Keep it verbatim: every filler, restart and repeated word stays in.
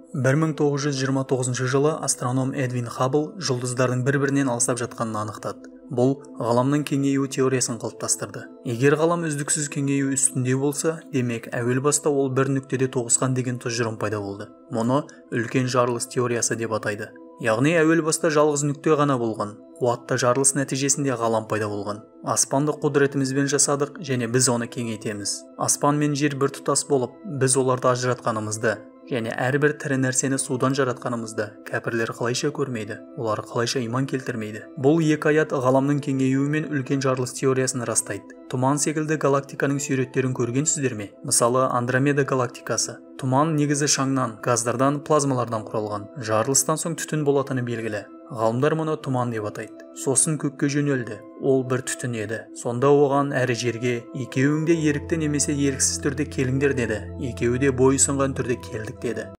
бір мың тоғыз жүз жиырма тоғызыншы жылы астроном Эдвин Хаббл жұлдыздардың бір-бірінен алыстап жатқанын анықтады. Бұл ғаламның кеңеюі теориясын қалыптастырды. Егер ғалам үздіксіз кеңею үстінде болса, демек әуел баста ол бір нүктеде тоғысқан деген тұжырым пайда болды. Мұны үлкен жарылыс теориясы деп атайды. Яғни әуел баста жалғыз нүкте ғана болған. Қуатты жарылыс нәтижесінде ғалам пайда болған. Аспанды құдіретімізбен жасадық және біз оны кеңейтеміз. Аспан мен жер біртұтас болып, біз оларды ажыратқанымызды және әрбір тірі нәрсені судан жаратқанымызды кәпірлер қалайша көрмейді, олар қалайша иман келтірмейді. Бұл екі аят ғаламның кеңеюі мен үлкен жарылыс теориясын растайды. Тұман секілді галактиканың суреттерін көргенсіздер ме? Мысалы, Андромеда галактикасы. Тұман негізі шаңнан, газдардан, плазмалардан құралған. Жарылыстан соң түтін болатыны белгілі. Ғалымдар мұны тұман деп атайды. Сосын көкке жөнелді. Ол бір түтін еді. Сонда оған әрі жерге екеуің де ерікті немесе еріксіз түрде келіңдер деді. Екеуі де бойұсынған түрде келдік деді.